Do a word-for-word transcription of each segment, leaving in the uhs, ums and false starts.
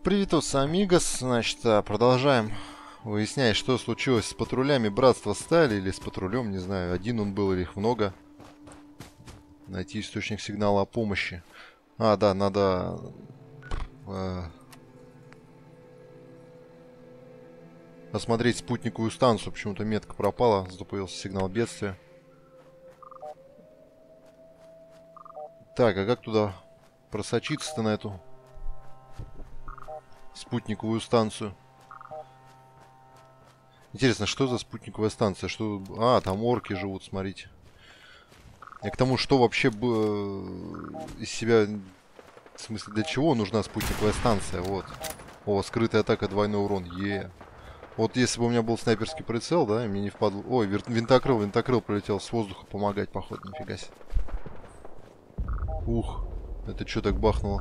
Привитос, амигос. Значит, а, продолжаем выяснять, что случилось с патрулями Братства Стали или с патрулем, не знаю, один он был или их много. Найти источник сигнала о помощи. А, да, надо... Э, осмотреть спутниковую станцию. Почему-то метка пропала, зато появился сигнал бедствия. Так, а как туда просочиться-то на эту спутниковую станцию? Интересно, что за спутниковая станция? Что... А, там орки живут, смотрите. И к тому, что вообще из себя... В смысле, для чего нужна спутниковая станция? Вот. О, скрытая атака, двойной урон. Е. Вот если бы у меня был снайперский прицел, да, и мне не впадло... Ой, винтокрыл, винтокрыл прилетел с воздуха помогать, походу, нифига себе. Ух, это что так бахнуло?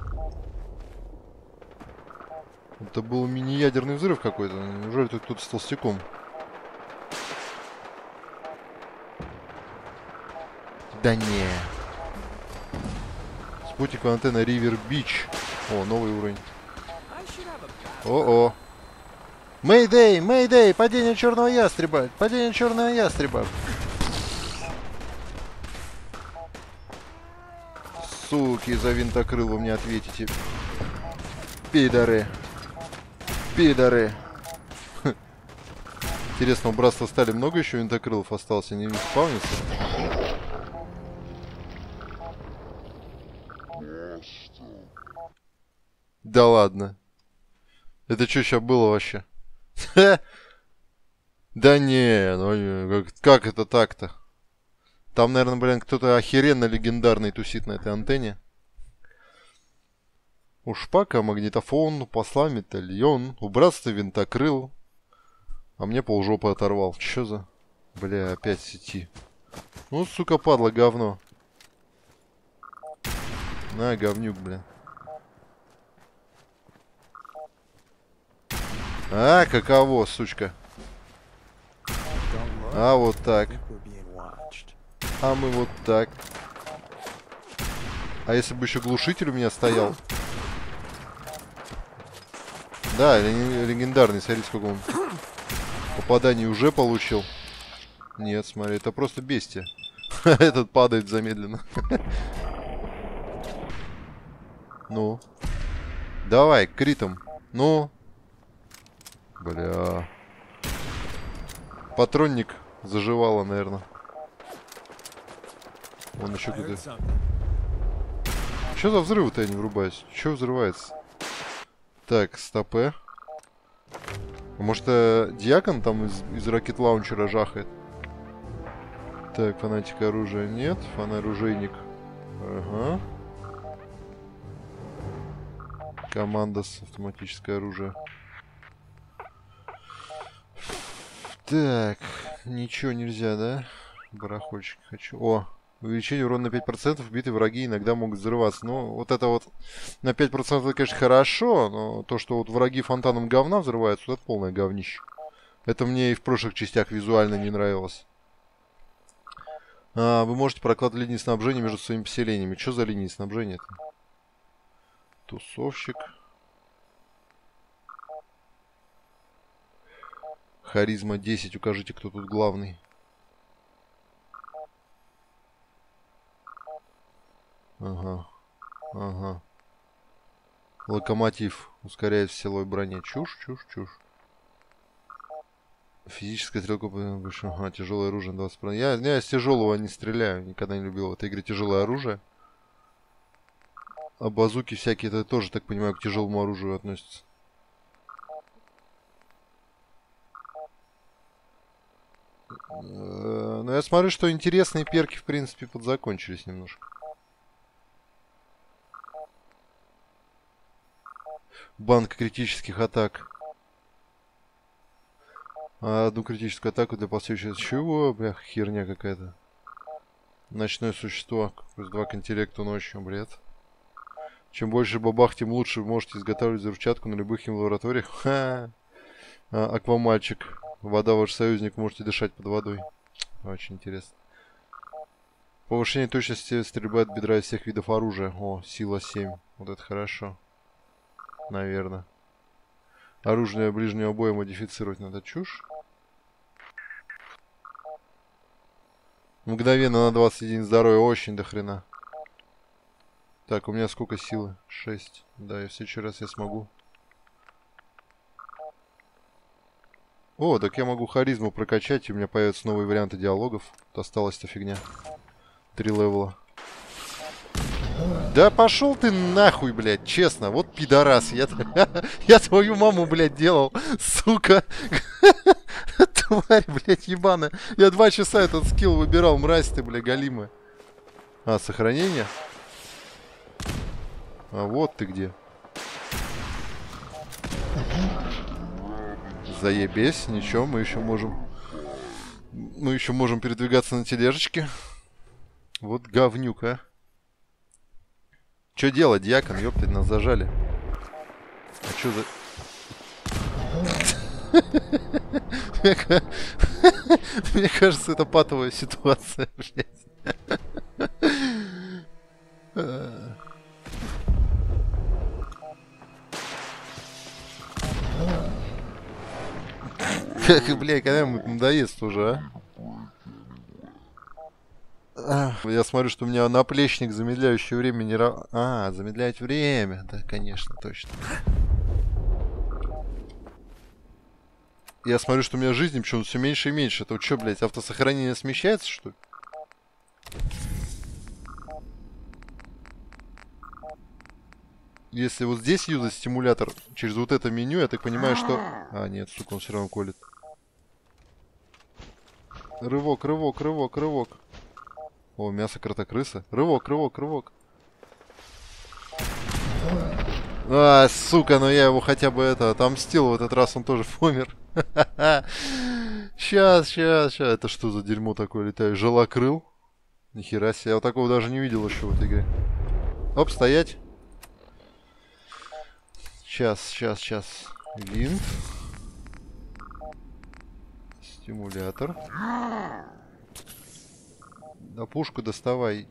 Это был мини-ядерный взрыв какой-то. Неужели тут кто-то с толстяком? Да не. Спутниковая антенна Ривер Бич. О, новый уровень. О-о. Мэйдэй, Мэйдэй, падение черного ястреба. Падение черного ястреба. Суки, за винтокрыл вы мне ответите. Пидоры. Пидоры. Интересно, у Братства Стали много еще винтокрылов осталось? Они не спавнятся? Да ладно. Это что сейчас было вообще? Да не, ну как, как это так-то? Там, наверное, блин, кто-то охеренно легендарный тусит на этой антенне. У шпака магнитофон, у посла медальон, у братства винтокрыл. А мне полжопы оторвал. Чё за... Бля, опять сети. Ну, сука, падла, говно. На, говнюк, бля. А, каково, сучка. А, вот так. А мы вот так. А если бы еще глушитель у меня стоял? Да, легендарный, смотрите, сколько он попаданий уже получил. Нет, смотри, это просто бестия. Этот падает замедленно. Ну. Давай, критом. Ну. Бля. Патронник заживало, наверное. Вон еще где-то. Что за взрывы-то я не врубаюсь? Что взрывается? Так, стопе. Может, э, Диакон там из, из ракет-лаунчера жахает? Так, фанатик оружия нет. Фонаружейник. Ага. Командос, автоматическое оружие. Так, ничего нельзя, да? Барахольчик хочу. О, увеличение урона на пять процентов. Битые враги иногда могут взрываться. Ну, вот это вот на пять процентов, это, конечно, хорошо. Но то, что вот враги фонтаном говна взрываются, вот это полное говнище. Это мне и в прошлых частях визуально не нравилось. А, вы можете прокладывать линии снабжения между своими поселениями. Что за линии снабжения-то? Тусовщик. Харизма десять. Укажите, кто тут главный. Ага. Ага. Локомотив. Ускоряет в силовой броне. Чушь, чушь, чушь. Физическая стрелка. Ага, тяжелое оружие. двадцать процентов. Я, я с тяжелого не стреляю. Никогда не любил в этой игре тяжелое оружие. А базуки всякие, это тоже, так понимаю, к тяжелому оружию относятся. Но я смотрю, что интересные перки, в принципе, подзакончились немножко. Банк критических атак. А одну критическую атаку для последующего... Чего, бля, херня какая-то. Ночное существо. Плюс два к интеллекту ночью, бред. Чем больше бабах, тем лучше. Вы можете изготавливать взрывчатку на любых лабораториях. Ха! А, аквамальчик. Вода ваш союзник, можете дышать под водой. Очень интересно. Повышение точности стрельбы от бедра из всех видов оружия. О, сила семь. Вот это хорошо. Наверное. Оружие ближнего боя модифицировать надо. Чушь. Мгновенно на двадцать единиц здоровья. Очень до хрена. Так, у меня сколько силы? шесть. Да, и в следующий раз я смогу. О, так я могу харизму прокачать, и у меня появятся новые варианты диалогов. Тут осталась-то фигня. Три левела. Да пошел ты нахуй, блядь, честно. Вот пидорас. Я, я твою маму, блядь, делал, сука. Тварь, блядь, ебаная. Я два часа этот скилл выбирал, мразь ты, блядь, галимая. А, сохранение? А вот ты где. Заебись, ничего, мы еще можем... Мы еще можем передвигаться на тележечке. Вот говнюк, а. Че делать, дьякон? Ёпты, нас зажали. А чё за... Мне кажется, это патовая ситуация, блядь. Как, блядь, когда ему надоест уже, а? Я смотрю, что у меня наплечник, замедляющий время не ра... А, замедлять время. Да, конечно, точно. Я смотрю, что у меня жизни почему-то все меньше и меньше. Это вот что, блядь, автосохранение смещается, что ли? Если вот здесь юзать стимулятор через вот это меню, я так понимаю, что... А, нет, сука, он все равно колет. Рывок, рывок, рывок, рывок. О, мясо кротокрыса. Рывок, рывок, рывок. А, сука, ну я его хотя бы это отомстил. В этот раз он тоже помер. Сейчас, сейчас, сейчас. Это что за дерьмо такое летает? Желокрыл? Нихера себе. Я вот такого даже не видел еще в этой игре. Оп, стоять. Сейчас, сейчас, сейчас. Винт. Стимулятор. Да пушку доставай.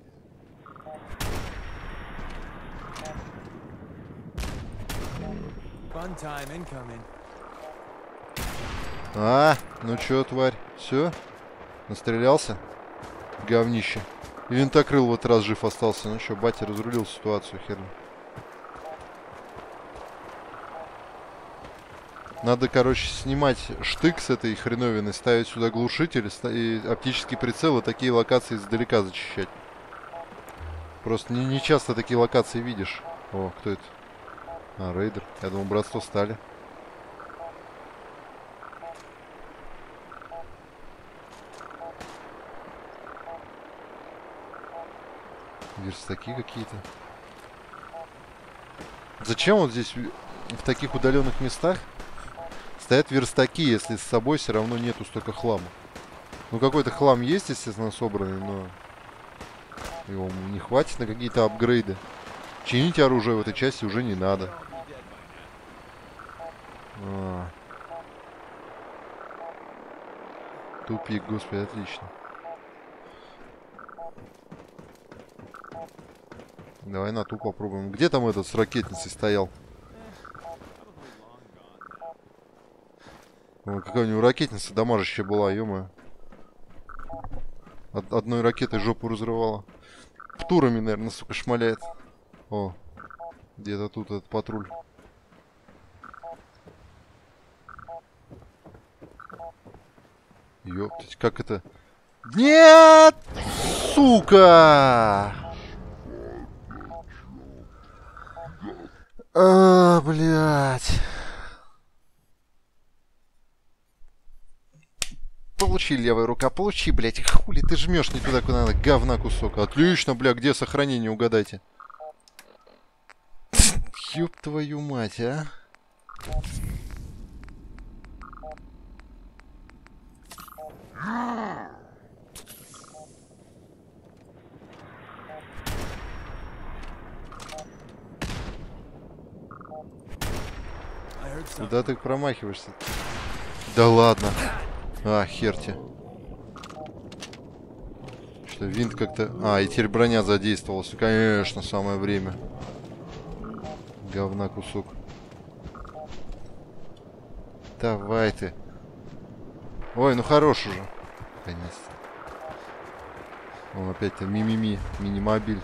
А, ну чё, тварь? Все? Настрелялся? Говнище. И винтокрыл вот раз жив остался. Ну что, батя разрулил ситуацию, херню. Надо, короче, снимать штык с этой хреновины, ставить сюда глушитель и оптический прицел, и такие локации издалека зачищать. Просто не, не часто такие локации видишь. О, кто это? А, рейдер. Я думал, братство стали. Верстаки какие-то. Зачем вот здесь в таких удаленных местах стоят верстаки, если с собой все равно нету столько хлама? Ну, какой-то хлам есть, естественно, собранный, но его не хватит на какие-то апгрейды. Чинить оружие в этой части уже не надо. А. Тупик, господи, отлично. Давай на ту попробуем. Где там этот с ракетницей стоял? Ой, какая у него ракетница дамажащая была, ё-моё. Од одной ракетой жопу разрывала. Птурами, наверное, сука, шмаляет. О, где-то тут этот патруль. Ёптать, как это? Нет! Сука! А, блядь. Получи, левая рука, получи, блядь. Хули ты жмешь не туда, куда надо, говна кусок. Отлично, бля, где сохранение, угадайте. Ёб твою мать, а. Куда ты промахиваешься? Да ладно. А, хер тебе. Что, винт как-то... А, и теперь броня задействовалась. Конечно, самое время. Говна кусок. Давай ты. Ой, ну хорош уже. Конечно. Он опять-то ми-ми-ми. Мини-мобиль.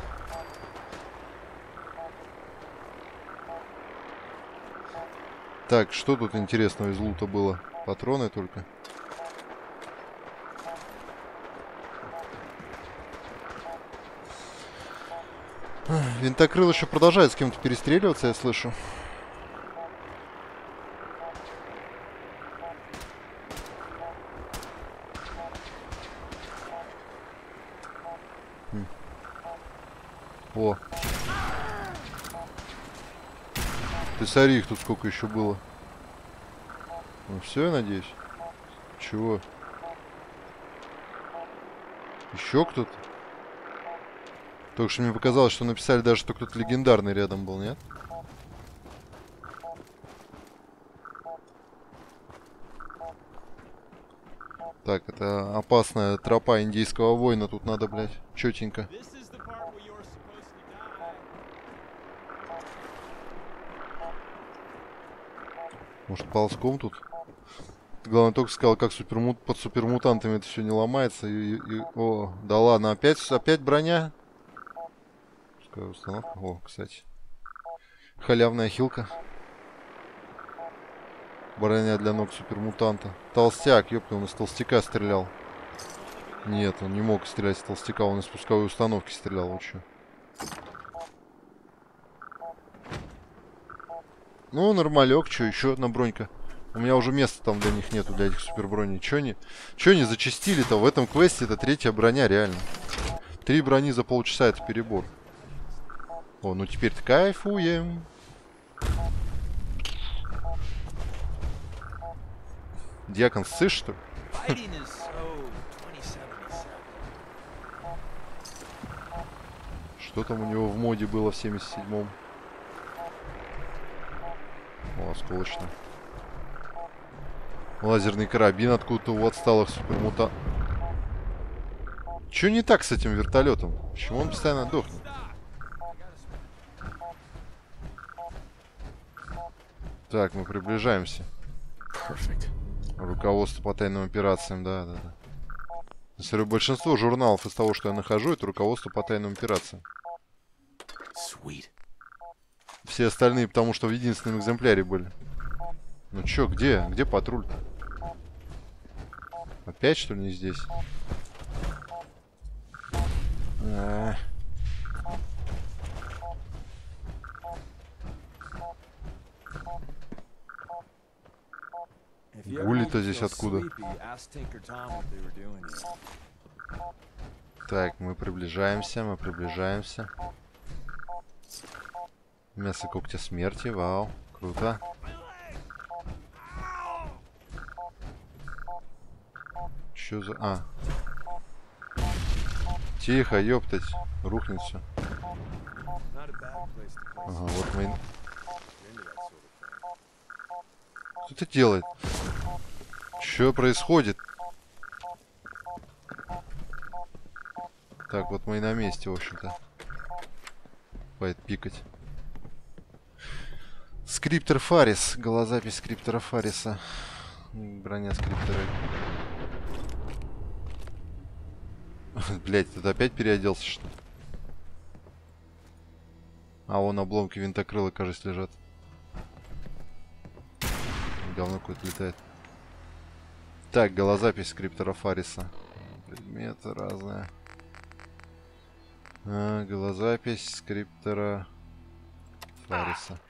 Так, что тут интересного из лута было? Патроны только. Винтокрыл еще продолжает с кем-то перестреливаться, я слышу. Хм. О. Ты смотри, их тут сколько еще было. Ну все, я надеюсь. Чего? Еще кто-то? Только что мне показалось, что написали даже, что кто-то легендарный рядом был, нет? Так, это опасная тропа индейского воина. Тут надо, блядь, четенько. Может, ползком тут? Главное, только сказал, как супермут... под супермутантами это все не ломается. И, и... О, да ладно, опять, опять броня? Пускай установка. О, кстати. Халявная хилка. Броня для ног супермутанта. Толстяк, ёпта, он из толстяка стрелял. Нет, он не мог стрелять из толстяка, он из пусковой установки стрелял лучше. Ну, нормалек, что, еще одна бронька. У меня уже места там для них нету, для этих суперброней. Че они, че они зачастили-то? В этом квесте это третья броня, реально. Три брони за полчаса, это перебор. О, ну теперь-то кайфуем. Дьякон, ссышь, что ли? Что там у него в моде было в семьдесят седьмом? О, осколочно. Лазерный карабин откуда-то у отсталых супермута. Че не так с этим вертолетом? Почему он постоянно дохнет? Так, мы приближаемся. Perfect. Руководство по тайным операциям, да, да, да. Я смотрю, большинство журналов из того, что я нахожу, это руководство по тайным операциям. Sweet. Все остальные, потому что в единственном экземпляре были. Ну чё, где? Где патруль-то? Опять, что ли, не здесь? А-а-а. Гули-то здесь откуда? Так, мы приближаемся, мы приближаемся. Мясо когтя смерти, вау, круто. Чё за... А. Тихо, ёптать, рухнет все. Ага, вот мы... Что это делает? Что происходит? Так, вот мы и на месте, в общем-то. Хватит пикать. Скриптор Фарис. Голозапись скриптора Фариса. Броня скриптора. Блять, тут опять переоделся, что ли? А вон обломки винтокрыла, кажется, лежат. Говно какое-то летает. Так, голозапись скриптора Фариса. Предметы разные. А, голозапись скриптора Фариса.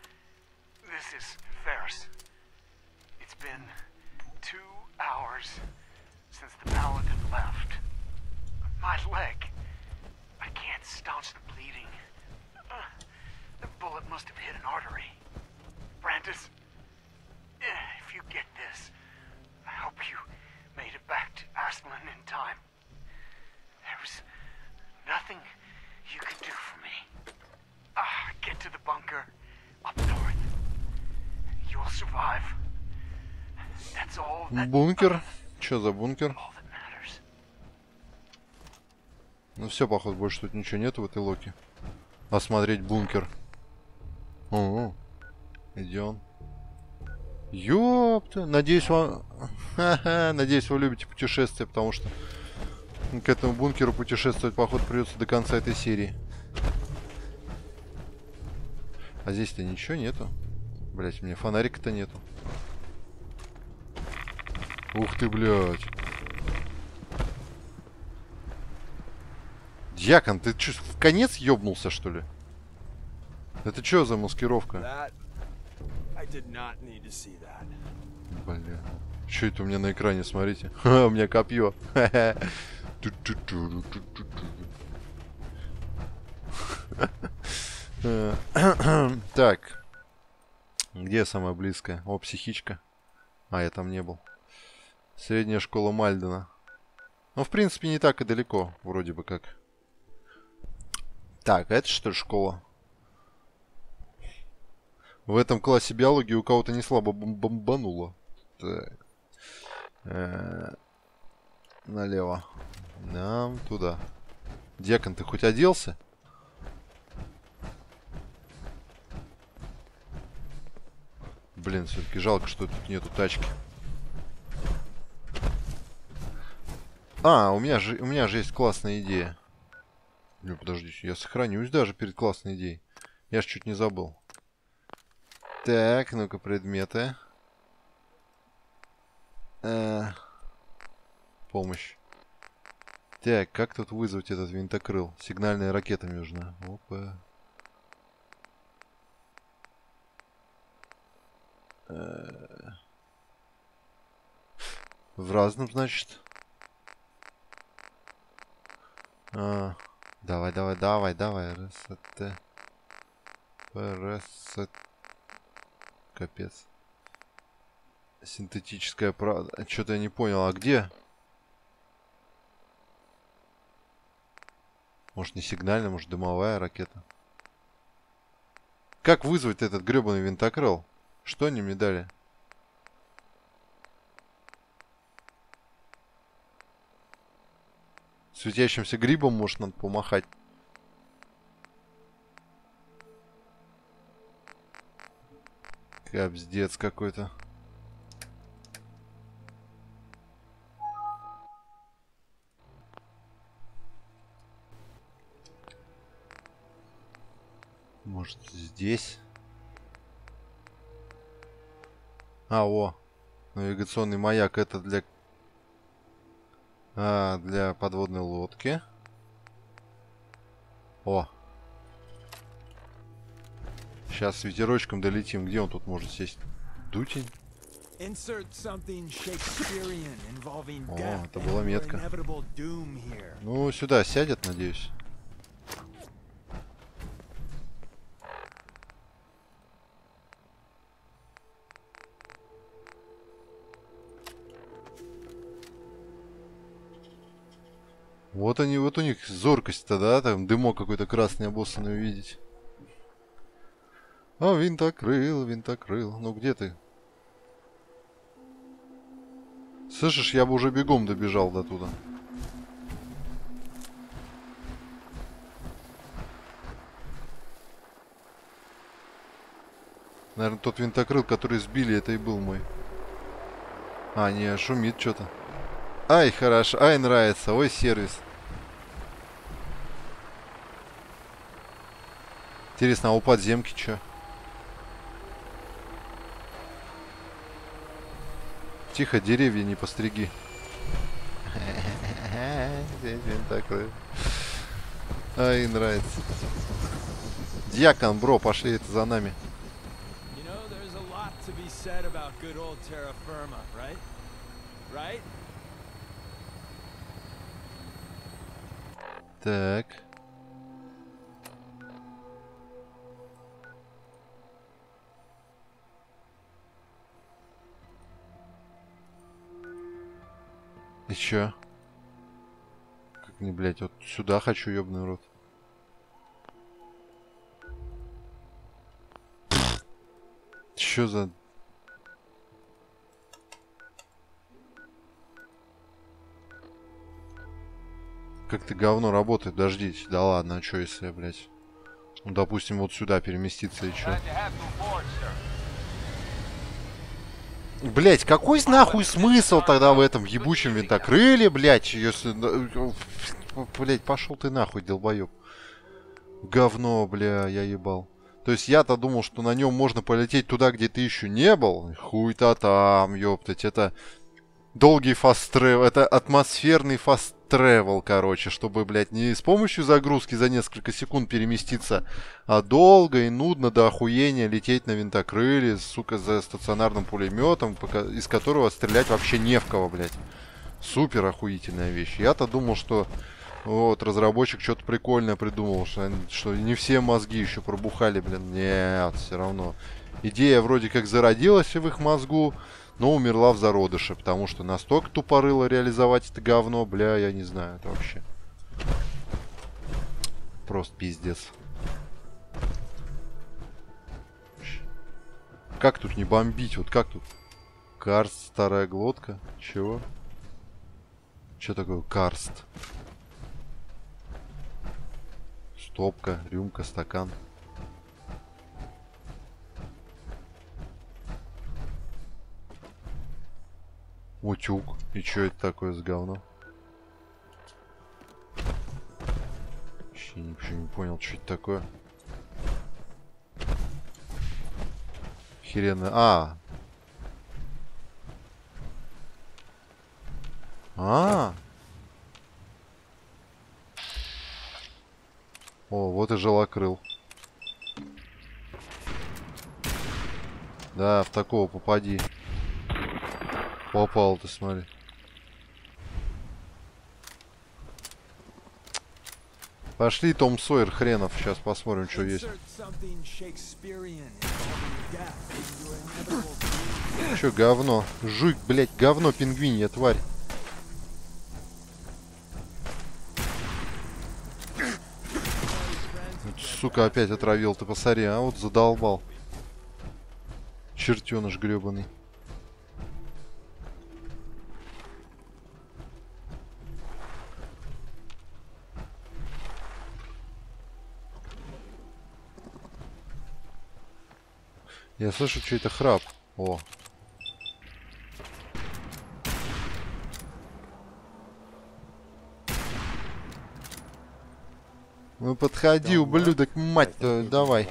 If you get this, I hope you made it back to Aslan in time. There was nothing you could do for me. Ah, get to the bunker up north. You'll survive. That's all that... Бункер? Что за бункер? Ну все, походу, больше тут ничего нету в этой локе. Осмотреть бункер. О, идем. Ёпта. Надеюсь, вам... Ха-ха. Надеюсь, вы любите путешествия, потому что к этому бункеру путешествовать, походу, придется до конца этой серии. А здесь-то ничего нету. Блять, у меня фонарика-то нету. Ух ты, блядь. Дьякон, ты чё, в конец ёбнулся, что ли? Это что за маскировка? Бля. Что это у меня на экране, смотрите? Ха, у меня копье. Так. Где самая близкая? О, психичка. А, я там не был. Средняя школа Мальдена. Ну, в принципе, не так и далеко, вроде бы как. Так, это что ли школа? В этом классе биологии у кого-то не слабо бомбануло. Так. Э-э- налево. Нам туда. Дьякон, ты хоть оделся? Блин, все-таки жалко, что тут нету тачки. А, у меня же, у меня же есть классная идея. Ну, подождите, я сохранюсь даже перед классной идеей. Я ж чуть не забыл. Так, ну-ка, предметы. А, помощь. Так, как тут вызвать этот винтокрыл? Сигнальная ракета мне нужна. Опа. В разном, значит. А, давай, давай, давай, давай. Раз, раз, капец. Синтетическая правда. Что-то я не понял. А где? Может, не сигнальная, может, дымовая ракета. Как вызвать этот гребаный винтокрыл? Что они мне дали? Светящимся грибом, может, надо помахать. Капздец какой-то. Может, здесь? А, о. Навигационный маяк. Это для... А, для подводной лодки. О. Сейчас с ветерочком долетим. Где он тут может сесть? Дутень? О, это была метка. Ну, сюда сядет, надеюсь. Вот они, вот у них зоркость-то, да? Там дымок какой-то красный обоссанный увидеть. А, винтокрыл, винтокрыл. Ну где ты? Слышишь, я бы уже бегом добежал до туда. Наверное, тот винтокрыл, который сбили, это и был мой. А, не, шумит что-то. Ай, хорошо, ай, нравится. Ой, сервис. Интересно, а у подземки что? Тихо, деревья не постриги. Такой. Ай, нравится. Дьякон, бро, пошли это за нами. Так. И чё? Как не, блядь, вот сюда хочу, ёбаный рот. Чё за... Как ты говно работает, дождитесь. Да ладно, а чё если, блядь? Ну, допустим, вот сюда переместиться и чё? Блять, какой нахуй смысл тогда в этом ебучем винтокрыле, блять, если... Блять, пошел ты нахуй, долбоеб. Говно, бля, я ебал. То есть я-то думал, что на нем можно полететь туда, где ты еще не был. Хуй-то там, ёптать. Это долгий фаст-тревел. Это атмосферный фаст-тревел, короче. Чтобы, блядь, не с помощью загрузки за несколько секунд переместиться, а долго и нудно до охуения лететь на винтокрыле, сука, за стационарным пулеметом, из которого стрелять вообще не в кого, блядь. Супер охуительная вещь. Я-то думал, что... Вот, разработчик что-то прикольное придумал, что, что не все мозги еще пробухали, блин. Нет, все равно. Идея вроде как зародилась в их мозгу, но умерла в зародыше, потому что настолько тупорыло реализовать это говно, бля, я не знаю, это вообще. Просто пиздец. Как тут не бомбить? Вот как тут? Карст, старая глотка. Чего? Что такое карст? Стопка, рюмка, стакан. Утюг. И что это такое за говно? Вообще ничего не понял, что это такое. Херенно. А. А. О, вот и желокрыл. Да, в такого попади. Попал ты, смотри. Пошли, Том Сойер, хренов. Сейчас посмотрим, что есть. Че, говно? Жуй, блядь, говно пингвинья, тварь. Сука, опять отравил, ты посмотри, а вот задолбал. Чертеныш гребаный. Я слышу чей-то храп. О. Ну подходи, ублюдок, мать твою, давай.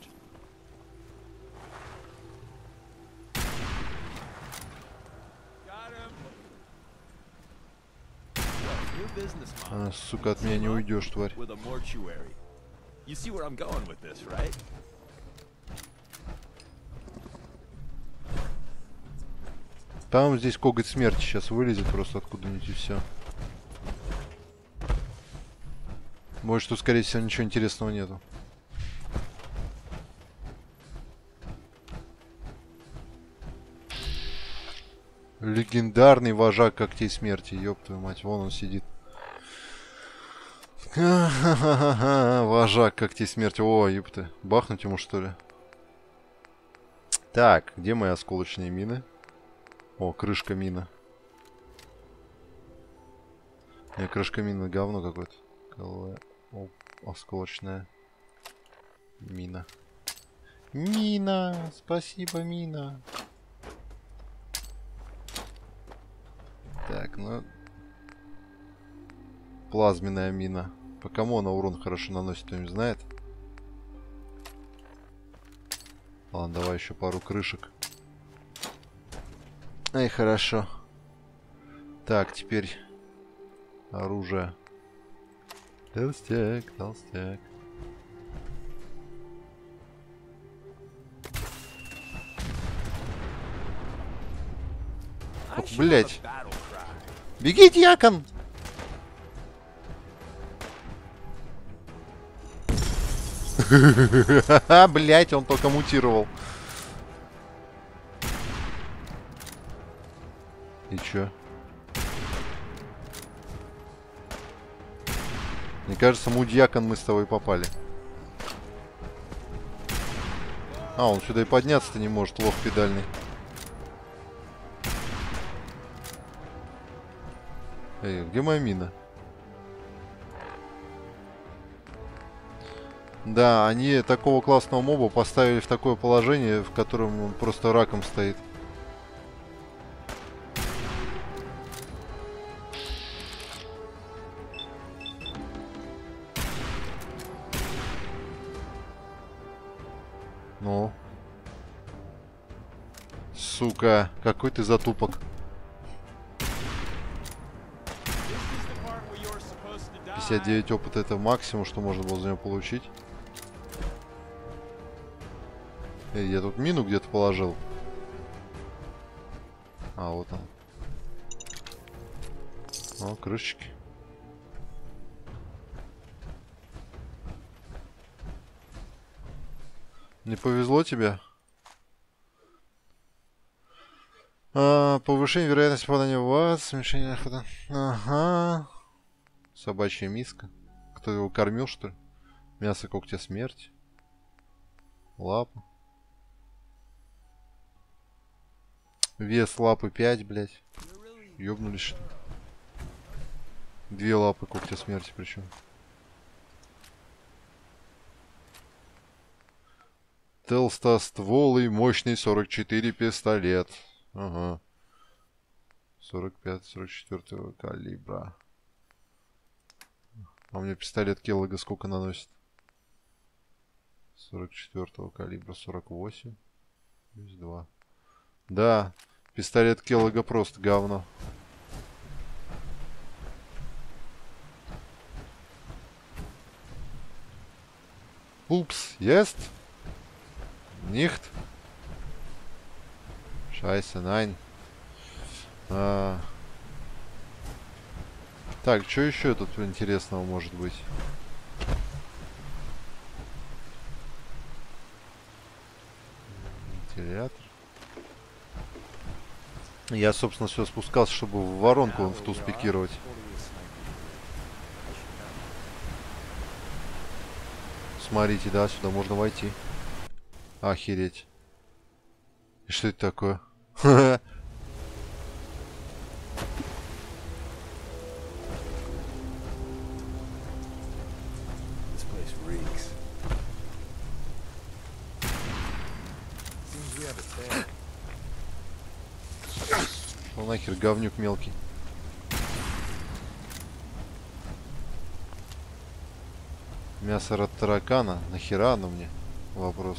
А, сука, от меня не уйдешь, тварь. Там здесь коготь смерти сейчас вылезет просто откуда-нибудь и все. Может, тут, скорее всего, ничего интересного нету. Легендарный вожак когтей смерти, ёб твою мать, вон он сидит. Вожак когтей смерти, о, ёпты, бахнуть ему что ли? Так, где мои осколочные мины? О, крышка мина. Не, крышка мина говно какое-то. О, осколочная мина. Мина! Спасибо, мина. Так, ну... Плазменная мина. По кому она урон хорошо наносит, кто-нибудь знает? Ладно, давай еще пару крышек. Ай, хорошо. Так, теперь оружие. Толстяк, толстяк. Ох, блять. Беги, дьякон! Блять, он только мутировал. И чё? Мне кажется, мудьякон мы с тобой попали. А, он сюда и подняться-то не может, лох педальный. Эй, где моя мина? Да, они такого классного моба поставили в такое положение, в котором он просто раком стоит. Сука, какой ты затупок. пятьдесят девять опыта — это максимум, что можно было за него получить. Эй, я тут мину где-то положил. А, вот он. О, крышечки. Не повезло тебе? А, повышение вероятности попадания в ад, смешение охота. Ага. Собачья миска. Кто его кормил, что ли? Мясо когтя смерти. Лапа. Вес лапы пять, блядь. Ёбнулись, что ли? Две лапы когтя смерти причем. Толстостволый мощный сорок четыре пистолет. Ага. сорок пять сорок четыре калибра. А у меня пистолет Келлога сколько наносит? сорок четыре калибра, сорок восемь. Плюс два. Да, пистолет Келлога просто говно. Упс, есть? Нихт. Шайсе, найн. А... Так, что еще тут интересного может быть? Вентилятор. Я, собственно, все спускался, чтобы в воронку в ту спикировать. Смотрите, да, сюда можно войти. Охереть. И что это такое? Ну нахер, говнюк мелкий. Мясо от таракана. Нахера оно мне? Вопрос.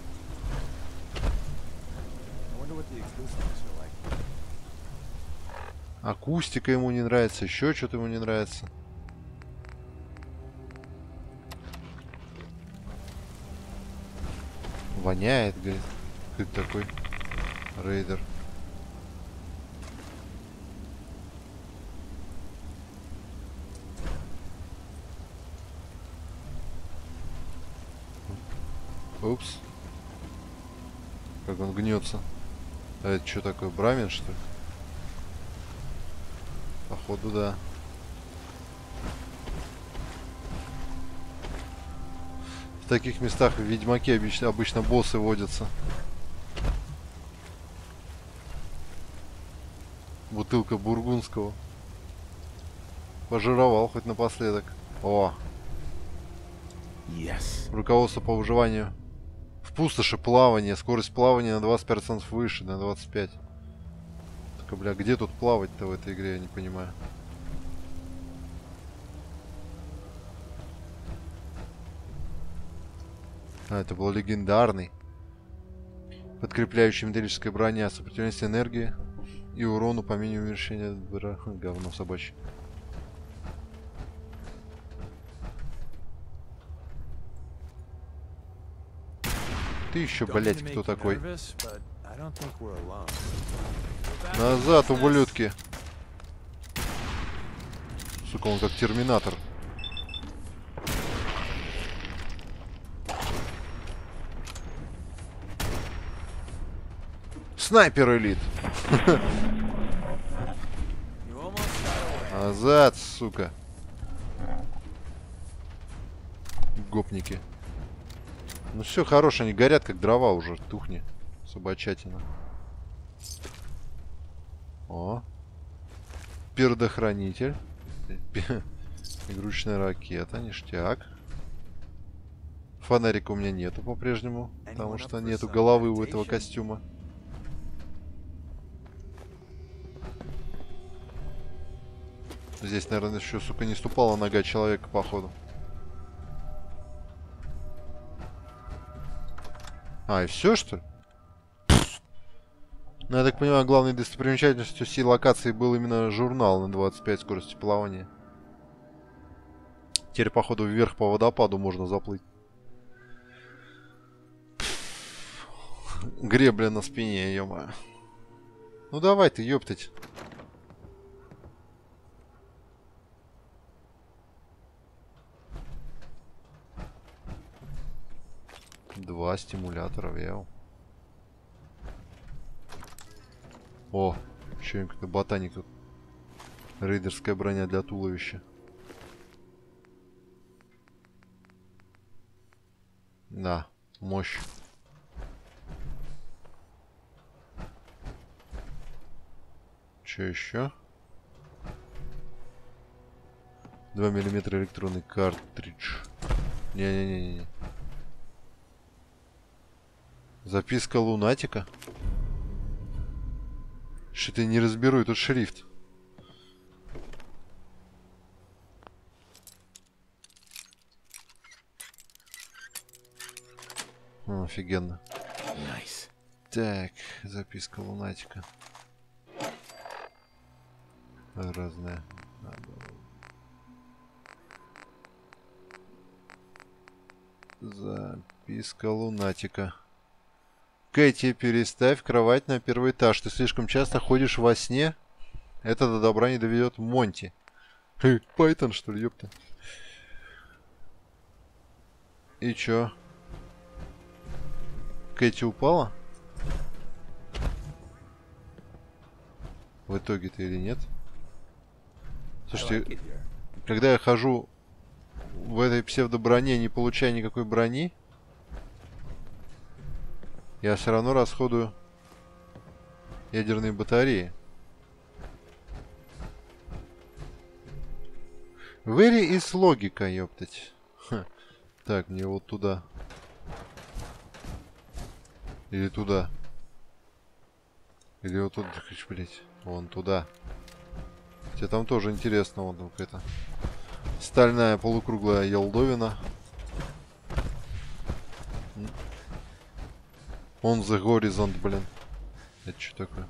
Акустика ему не нравится, еще что-то ему не нравится. Воняет, говорит. Кто такой? Рейдер. Упс. Как он гнется. А это что такое? Брамин, что ли? Походу, да. В таких местах в Ведьмаке обычно, обычно боссы водятся. Бутылка бургундского. Пожировал хоть напоследок. О! Yes. Руководство по выживанию. В пустоши плавание. Скорость плавания на двадцать процентов выше, на двадцать пять процентов. Так, бля, где тут плавать-то в этой игре, я не понимаю. А, это был легендарный. Подкрепляющий металлическая броня. Сопротивляемость энергии и урону по минимуму уменьшения. Говно собачье. Ты еще, блять, кто такой? Назад, ублюдки. Сука, он как терминатор. Снайпер элит. Назад, сука. Гопники. Ну все, хорош, они горят, как дрова уже. Тухни. Собачатина. О. Пердохранитель. Игрушечная ракета, ништяк. Фонарика у меня нету по-прежнему, потому что нету головы у этого костюма. Здесь, наверное, еще, сука, не ступала нога человека, походу. А, и все, что ли? Ну, я так понимаю, главной достопримечательностью всей локации был именно журнал на двадцать пять скорости плавания. Теперь, походу, вверх по водопаду можно заплыть. Гребля на спине, ё-моё. Ну давай ты, ёптать. Два стимулятора, вел. О, еще какой-то ботаник тут. Рейдерская броня для туловища. Да, мощь. Что еще? два миллиметра электронный картридж. Не-не-не-не. Записка лунатика. Что-то я не разберу, и тут шрифт. О, офигенно. Nice. Так, записка лунатика. Разная. Записка лунатика. Кэти, переставь кровать на первый этаж. Ты слишком часто ходишь во сне. Это до добра не доведет Монти. Пайтон, что ли, ёпта. И чё? Кэти упала? В итоге-то или нет? Слушайте, когда я хожу в этой псевдоброне, не получая никакой брони, я все равно расходую ядерные батареи. Very is логика, ёптать. Ха. Так, мне вот туда. Или туда. Или вот тут, блять, вон туда. Хотя там тоже интересно, вон там какая-то стальная полукруглая елдовина. Он the horizon, блин. Это что такое?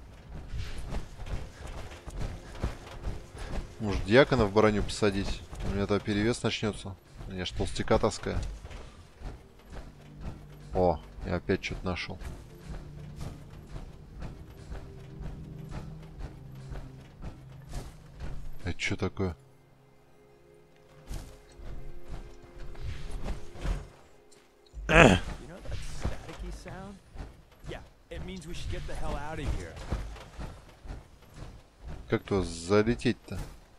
Может, дьякона в броню посадить? У меня тогда перевес начнется. Я ж толстяка таскаю. О, я опять что-то нашел. Это что такое? Как то залететь-то?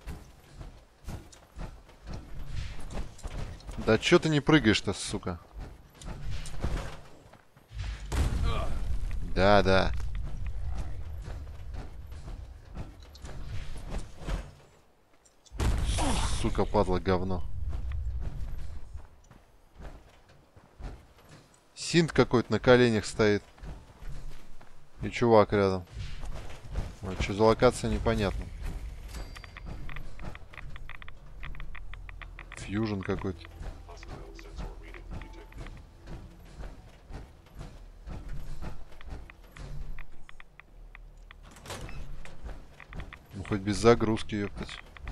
Да чё ты не прыгаешь-то, сука? Да, да. Сука, падла, говно. Синт какой-то на коленях стоит. И чувак рядом. Вот, что за локация, непонятно. Фьюжн какой-то. Ну, хоть без загрузки, ёптать.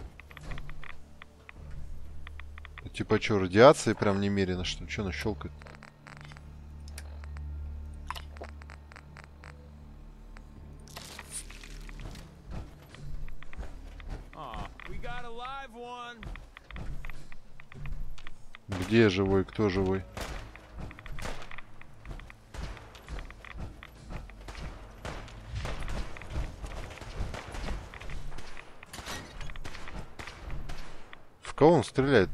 Типа что, радиации прям немерено, что ли? Что она щелкает? Где живой? Кто живой? В кого он стреляет?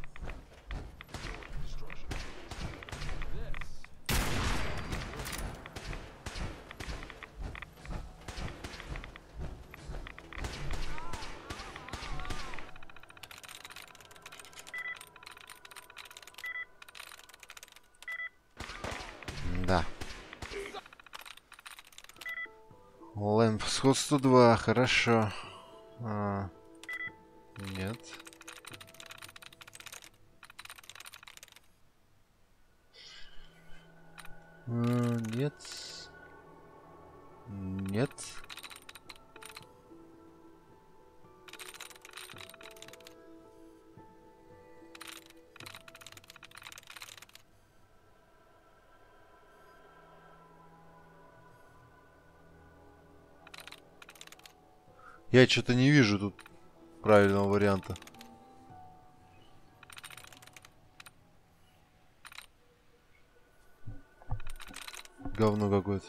Да. Лэмп, сходство два, хорошо. А, нет. А, нет. Нет. Я что-то не вижу тут правильного варианта. Говно какое-то.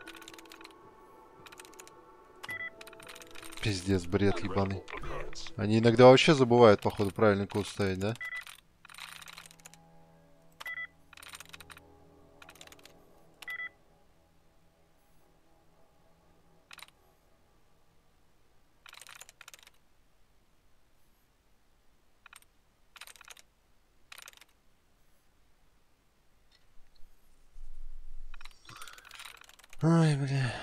Пиздец, бред ебаный. Они иногда вообще забывают, походу, правильный код ставить, да? Ой, бля.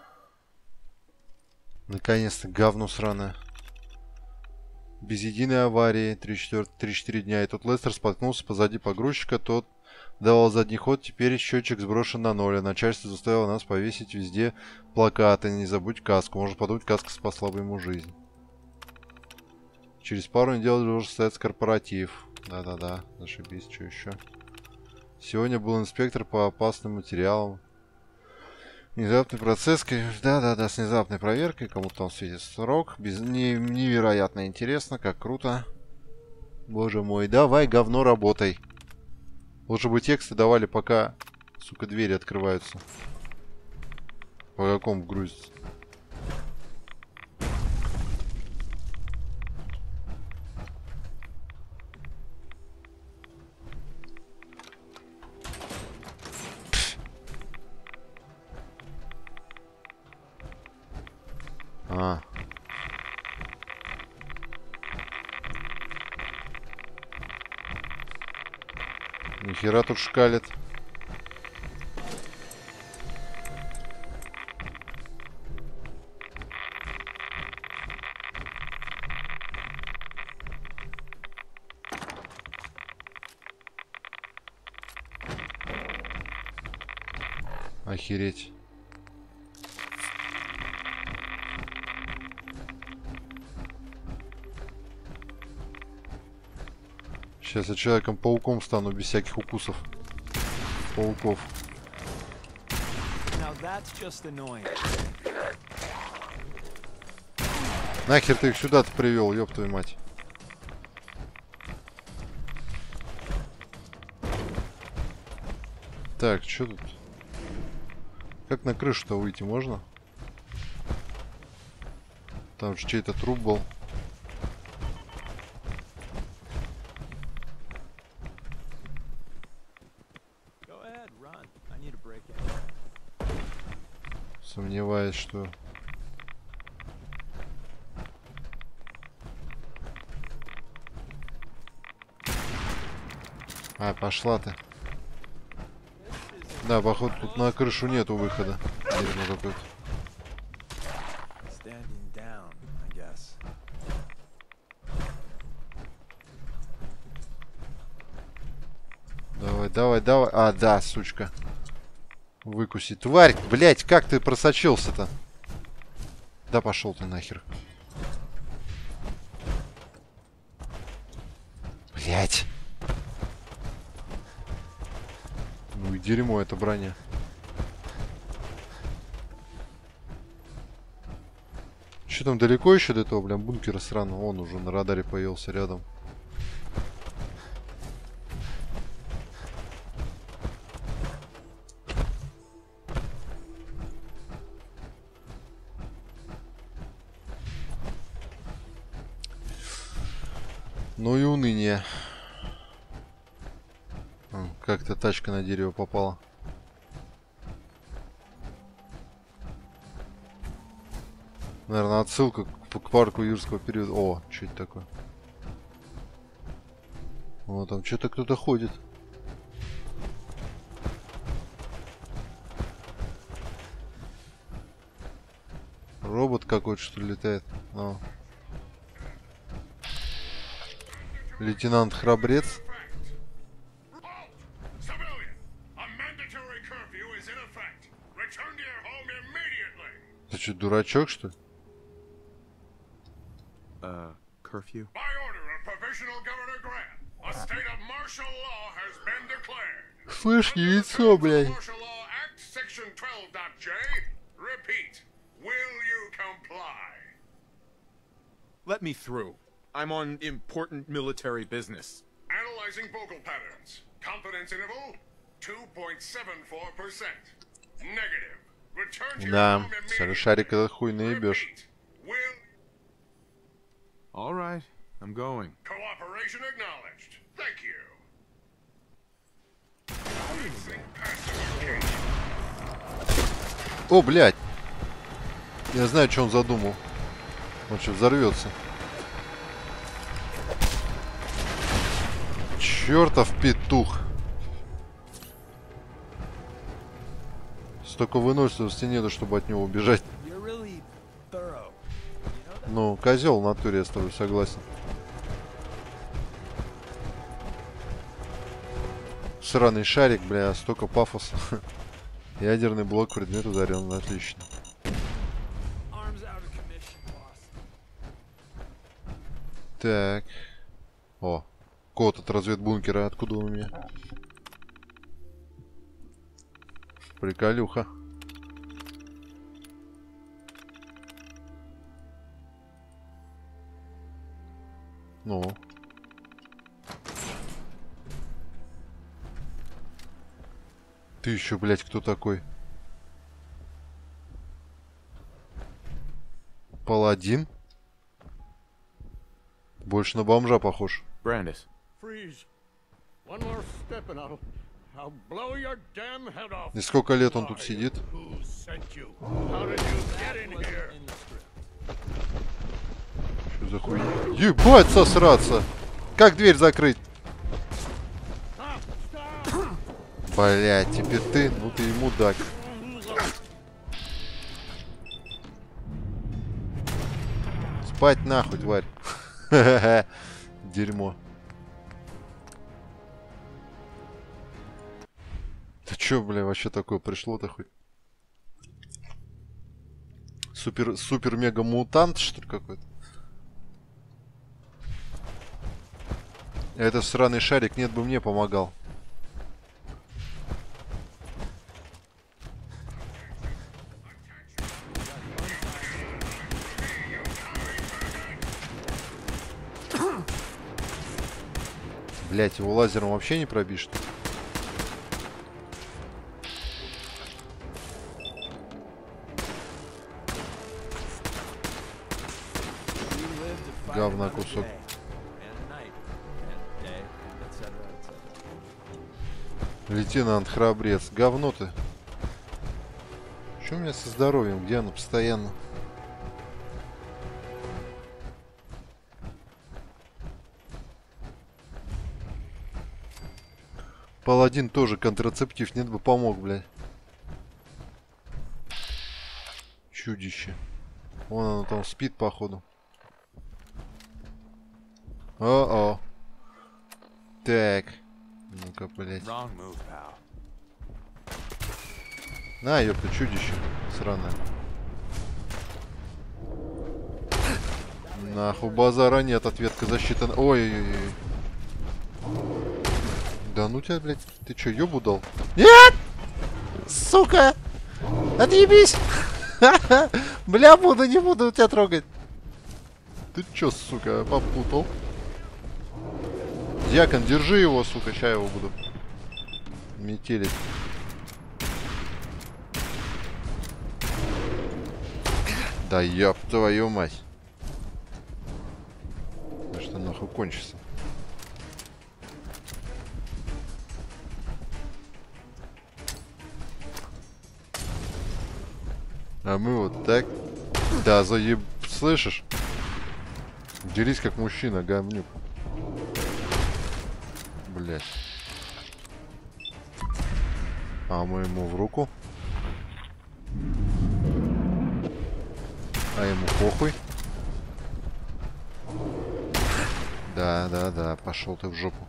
Наконец-то говно сраное. Без единой аварии. три-четыре дня. И тут Лестер споткнулся позади погрузчика. Тот давал задний ход. Теперь счетчик сброшен на ноль. А начальство заставило нас повесить везде плакаты. Не забудь каску. Можно подумать, каска спасла бы ему жизнь. Через пару недель должен состояться корпоратив. Да-да-да. Зашибись. Что еще? Сегодня был инспектор по опасным материалам. Внезапный процесс, да-да-да, с внезапной проверкой, кому-то там светит срок, без... Не... невероятно интересно, как круто. Боже мой, давай, говно, работай. Лучше бы тексты давали, пока, сука, двери открываются. По какому грузится? А. Нихера тут шкалит. Охереть. Сейчас я Человеком-пауком стану без всяких укусов. Пауков. Нахер ты их сюда-то привел, ёб твою мать. Так, что тут? Как на крышу-то выйти можно? Там же чей-то труп был. Сомневаюсь, что... А, пошла ты. Да, походу, тут на крышу нету выхода. Дерьмо какое-то. Давай, давай, давай. А, да, сучка. Выкуси. Тварь, блять, как ты просочился-то? Да пошел ты нахер. Блять. Ну и дерьмо это броня. Че там далеко еще до этого, блин, бункера сраного? Он уже на радаре появился рядом. Ну и уныние. Как-то тачка на дерево попала. Наверное, отсылка к, к парку юрского периода. О, что это такое? О, там что-то кто-то ходит. Робот какой-то, что ли, летает. О. Лейтенант Храбрец. Ты что, дурачок, что ли? Uh, curfew? By order of Provisional Governor Grant, a state of martial law has been declared. Слышь, Under the яйцо, terms of блядь. Martial Law Act, Section twelve J. Repeat. Will you comply? Let me through. I'm on important military business. Analyzing vocal patterns. Confidence interval two point seven four percent. Negative. Return to your Да, home immediately. шарик этот хуй наебешь. Repeat. Will All right, I'm going. cooperation acknowledged. Thank you. Releasing passive occasion. О, блядь. Я знаю, что он задумал. Он что, взорвется? Чертов петух. Столько выносливости нету, чтобы от него убежать. Ну, козел в натуре, я с тобой согласен. Сраный шарик, бля, столько пафоса. Ядерный блок, предмет ударен, отлично. Так. О, код от разведбункера, откуда он у меня? Приколюха. Ну. Ты еще, блядь, кто такой? Паладин? Больше на бомжа похож. Brandis. Freeze. One more step and I'll, I'll blow your damn head off. И сколько лет он тут сидит? Who sent you? How did you get in here? Что за хуйня? Ебать, сосраться! Как дверь закрыть? Блять, теперь ты, ну ты и мудак. Спать нахуй, тварь. Дерьмо. Ты чё, бля, вообще такое пришло-то хоть? Супер, супер-мега-мутант, что ли, какой-то? Этот сраный шарик нет бы мне помогал. Блять, его лазером вообще не пробишь, что ли? Говна кусок. Лейтенант, храбрец. Говно ты. Что у меня со здоровьем? Где оно постоянно? Паладин тоже контрацептив. Нет бы помог, блядь. Чудище. Вон оно там спит, походу. О-о. Так. Ну-ка, блядь. На, ёпта, чудище. Сраное. Нахуй, базара нет, ответка защита. Ой-ой-ой. Да ну тебя, блядь. Ты чё, ёбу дал? Нет! Сука! Отъебись! Бля, буду, не буду тебя трогать. Ты чё, сука, попутал? Дьякон, держи его, сука, ща его буду метелить. Да ёб твою мать. Да что нахуй кончится? А мы вот так. Да, заеб... Слышишь? Дерись как мужчина, говнюк. Блять. А мы ему в руку. А ему похуй. Да, да, да. Пошел ты в жопу.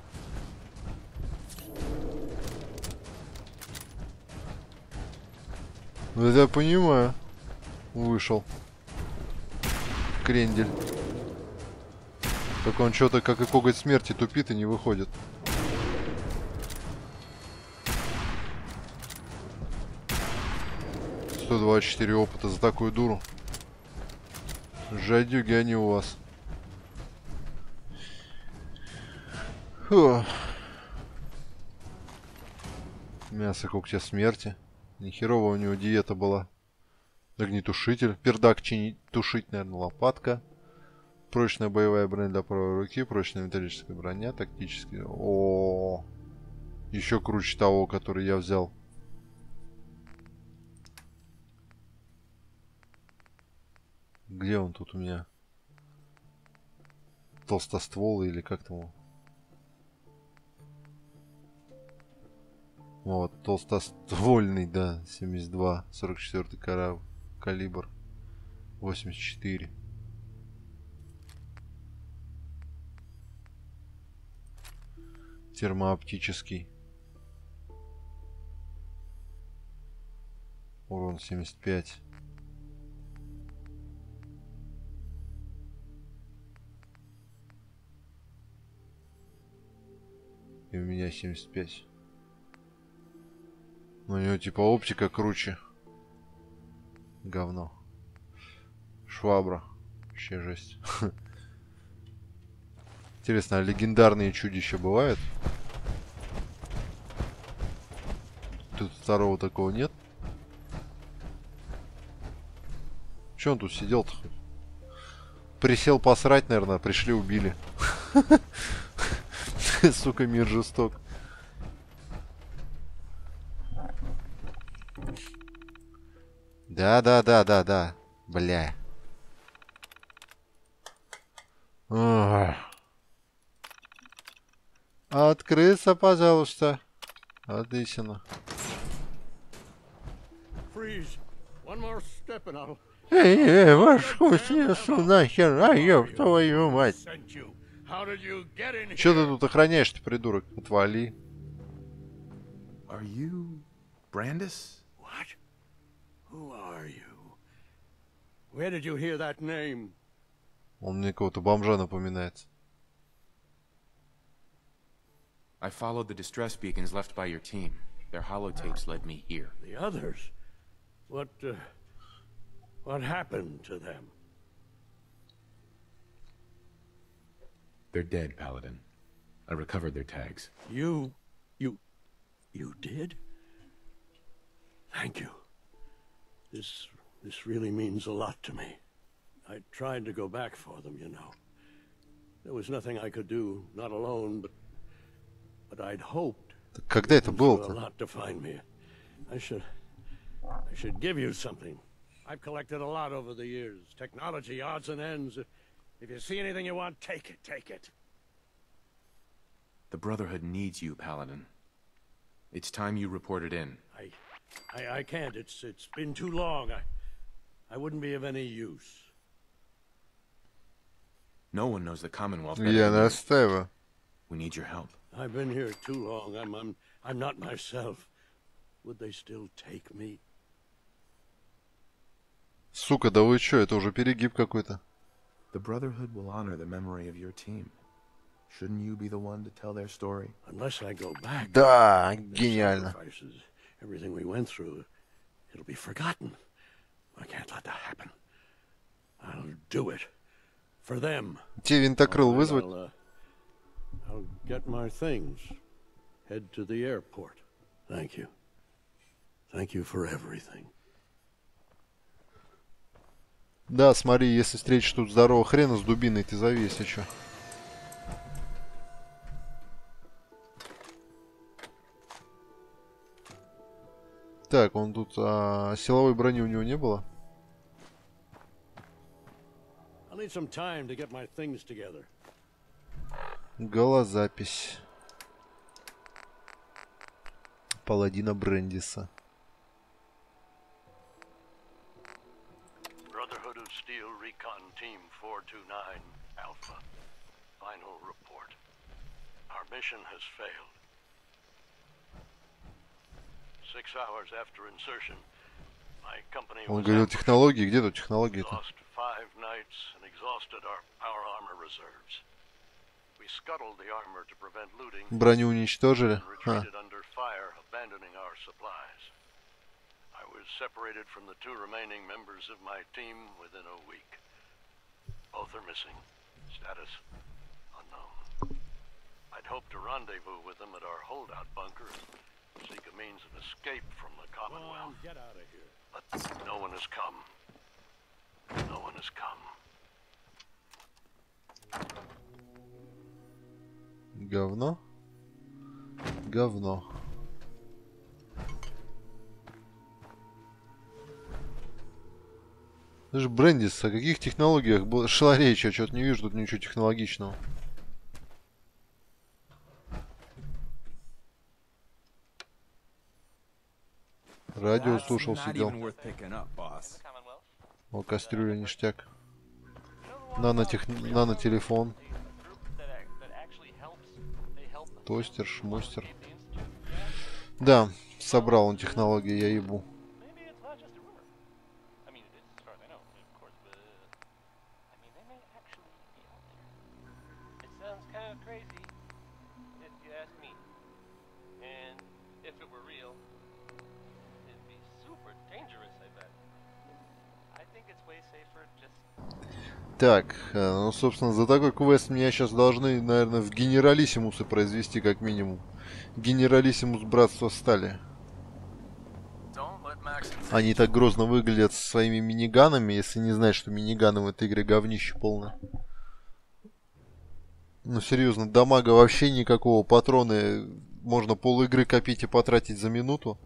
Ну это я понимаю. Вышел. Крендель. Только он что-то, как и коготь смерти, тупит и не выходит. сто двадцать четыре опыта за такую дуру. Жадюги они у вас. Фу. Мясо когтя смерти. Нехерово у него диета была. Огнетушитель. Пердак чинить, тушить, наверное, лопатка. Прочная боевая броня для правой руки. Прочная металлическая броня. Тактический. О, -о, -о. Еще круче того, который я взял. Где он тут у меня? Толстостволый или как там? Вот, толстоствольный, да, семьдесят два, сорок четвёртый корабль, калибр, восемьдесят четыре. Термооптический. Урон семьдесят пять. И у меня семьдесят пять. Но у него типа оптика круче. Говно. Швабра. Вообще жесть. Интересно, а легендарные чудища бывают? Тут второго такого нет. Че он тут сидел-то? Присел посрать, наверное, пришли, убили. Сука, мир жесток. Да, да, да, да, да. Бля. Ох. Открыться, пожалуйста. Отлично. Freeze. One more step and I'll Эй, эй, ваш хуй снесу нахер, а ёб твою мать. send you. How did you get in Че ты here? тут охраняешь-то, придурок? Отвали. Are you Brandis? What? Who are you? Where did you hear that name? Он мне кого-то бомжа напоминает. I followed the distress beacons left by your team. Their holotapes led me here. The others? What, uh, what happened to them? They're dead, Paladin. I recovered their tags. You, you, you did? Thank you. This, this really means a lot to me. I tried to go back for them, you know. There was nothing I could do, not alone, but, but I'd hoped. Когда это A было-то? lot to find me. I should, I should give you something. I've collected a lot over the years. Technology, odds and ends. If you see anything you want, take it, take it. The Brotherhood needs you, Paladin. It's time you reported in. I, I, I can't. It's, it's been too long. I, I wouldn't be of any use. No one knows the Commonwealth better Я than you. настаиваю. We need your help. I've been here too long. I'm, I'm, I'm not myself. Would they still take me? Сука, да вы чё, это уже перегиб какой-то. The Brotherhood will honor the memory of your team. Shouldn't you be the one to tell their story? Unless I go back. Да, their гениально. sacrifices, everything we went through, it'll be forgotten. I can't let that happen. I'll do it. For them. Те винтокрыл All right, вызвать? I'll, uh, I'll get my things. Head to the airport. Thank you. Thank you for everything. Да, смотри, если встретишь тут здорового хрена с дубиной, ты зови, если чё. Так, он тут... А, силовой брони у него не было? I'll need some time to get my things together. Голозапись. Паладина Брендиса. Brotherhood of Steel Recon Team four two nine, Alpha. Final report. Our mission has failed. Six hours after insertion, my company Он говорил технологии. Где тут технологии-то? Lost five knights and exhausted our power armor reserves. We scuttled the armor to prevent looting. Броню уничтожили. And Ха. retreated under fire, abandoning our supplies. I was separated from the two remaining members of my team within a week. Both are missing. Status unknown. I'd hoped to rendezvous with them at our holdout bunker and seek a means of escape from the Commonwealth. Get out of here. But no one has come. No one has come. Говно. Говно. Это же Брендис, о каких технологиях было- шла речь? Я что-то не вижу тут ничего технологичного. Радио слушал, сидел. О, кастрюля, ништяк. Нанотех... Нанотелефон. Тостер, шмостер. Да, собрал он технологии, я ебу. Так, э, ну, собственно, за такой квест меня сейчас должны, наверное, в Генералиссимусы произвести, как минимум. Генералиссимус Братства Стали. Они так грозно выглядят со своими миниганами, если не знать, что миниганы в этой игре говнище полное. Ну, серьезно, дамага вообще никакого, патроны можно пол игры копить и потратить за минуту.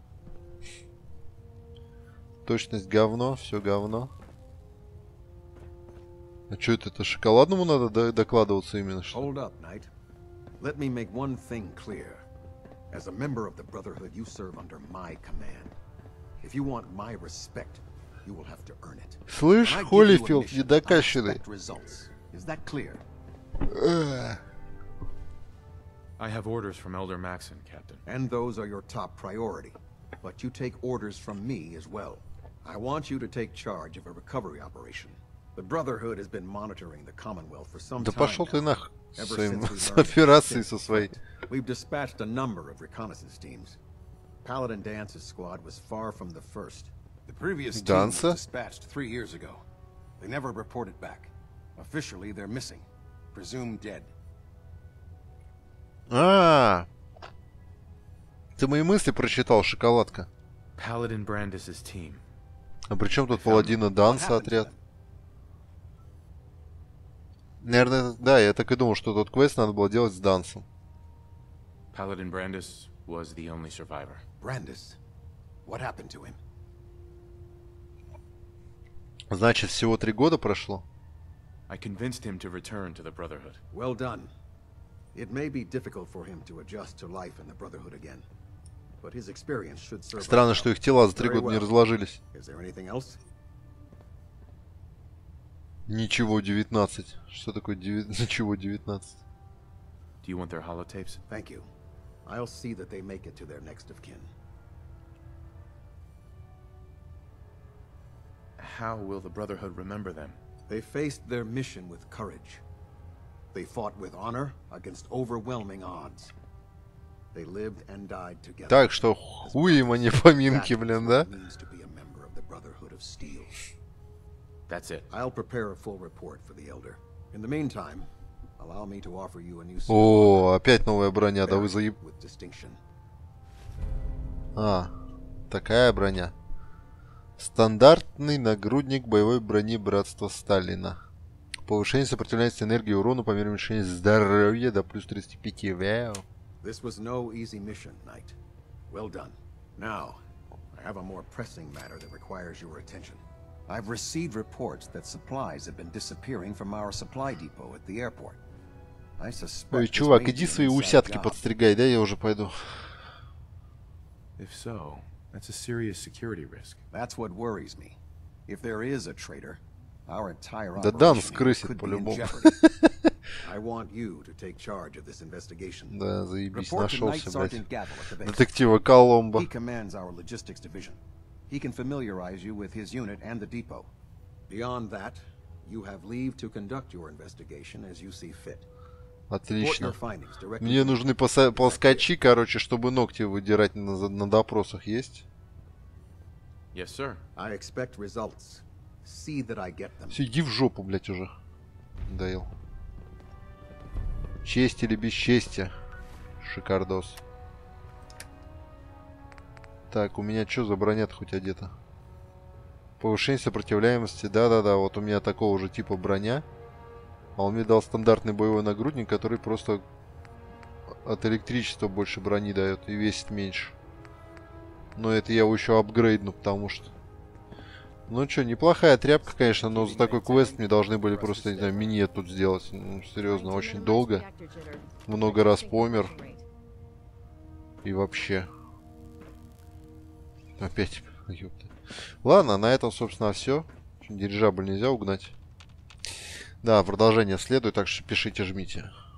Точность говно, все говно. А что это, это шоколадному надо до докладываться именно что? Hold up, Knight. Let me make one thing clear. As a member of the Brotherhood, you serve under my command. If you want my respect, you will have to earn it. Слышь, Холлифилд недокачанный. Is that clear? I have orders from Elder Maxon, Captain. And those are your top priority. But you take orders from me as well. I want you to take charge of a recovery operation. The Brotherhood has been monitoring the Commonwealth for some Да time пошел ты now. нах Ever своим since we с learned операцией of со the своей. We've dispatched a number of reconnaissance teams. Paladin Dance's squad was far from the first. The previous team was Dancer? dispatched three years ago. They never reported back. Officially, they're missing. Presumed dead. А, ты мои мысли прочитал, шоколадка. Paladin Brandis' team. А при чем тут Паладина Данса отряд? Наверное, да, я так и думал, что тот квест надо было делать с Дансом. Paladin Brandis was the only survivor. Brandis? What happened to him? Значит, всего три года прошло? I convinced him to return to the Brotherhood. Well done. It may be difficult for him to adjust to life in the Brotherhood again, but his experience should serve. Странно, что их тела за три года не разложились. Is there anything else? Ничего, девятнадцать. Что такое деви... ничего, девятнадцать? Do you want their holotapes? Thank you. I'll see that they make it to their next of kin. How will the Brotherhood remember them? They faced their mission with courage. They fought with honor against overwhelming odds. They lived and died together. Так что хуем, а не поминки, блин, да? That's it. I'll prepare a full report for the Elder. In the meantime, allow me to offer you a new О, опять новая броня, да вы заеб... with distinction. А, такая броня. Стандартный нагрудник боевой брони Братства Сталина. Повышение сопротивляемости энергии и урону по мере уменьшения здоровья до плюс тридцати пяти. Вау. This was no easy mission, Knight. Well done. Now, I have a more pressing matter that requires your attention. I've received reports that supplies have been disappearing from our supply depot at the airport. I suspect. Ой, чувак, иди свои усятки подстригай, да, я уже пойду. If so, that's a serious security risk. That's what worries me. If there is a traitor, our entire Да Дан operation скрысит could be in по-любому. jeopardy. I want you to take charge of this investigation. Да, заебись, Report to Knight нашелся, блядь. Sergeant Gavel at the base. Детектива Коломбо. He commands our logistics division. He can familiarize you with his unit and the depot. Beyond that, you have leave to conduct your investigation as you see fit. Отлично. Мне нужны плоскочи, короче, чтобы ногти выдирать на, на допросах. Есть? Yes, sir. I expect results. See that I get them. Все, иди в жопу, блядь, уже. Дейл. Честь или бесчестие? Шикардос. Так, у меня что за броня-то хоть одета? Повышение сопротивляемости. Да-да-да, вот у меня такого же типа броня. А он мне дал стандартный боевой нагрудник, который просто от электричества больше брони дает и весит меньше. Но это я его еще апгрейдну, потому что... Ну что, неплохая тряпка, конечно, но за такой квест мне должны были просто, не знаю, минет тут сделать. Ну, серьезно, очень долго. Много раз помер. И вообще... Опять, ёпта. Ладно, на этом, собственно, все. Дирижабль нельзя угнать. Да, продолжение следует, так что пишите, жмите.